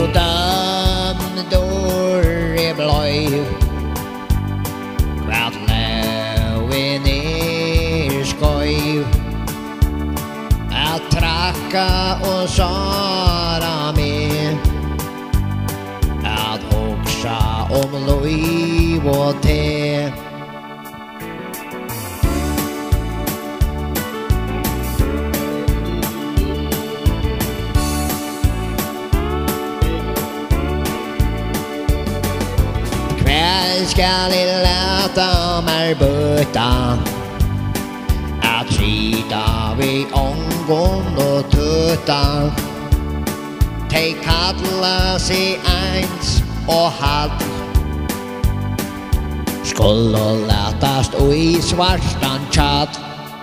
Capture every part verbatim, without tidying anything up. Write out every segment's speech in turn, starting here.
jo dømdor I bløy Hvat løven er skøy At trakka og sara meg At hoksa om liv og te Hver skal I leta meg bøta At sida vi ångon og tøta Tei kalla seg eins og hatt Skulle letast ui svartan tjatt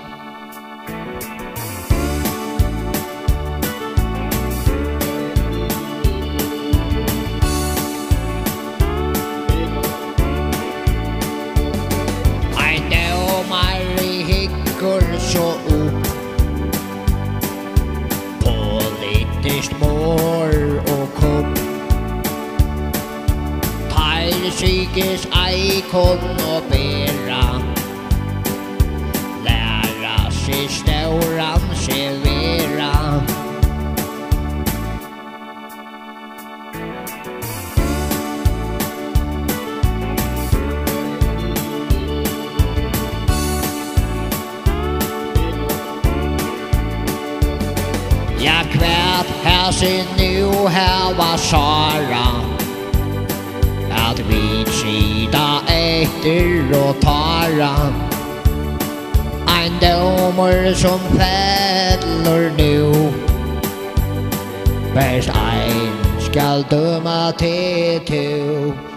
så upp Politiskt mår och kopp Tar psykis eikon och bera Lära sig stauran servera Ja kvärt här ser nu här var Sara Att vi sida efter och tara En domer som fäller nu Bäst ein skall döma till to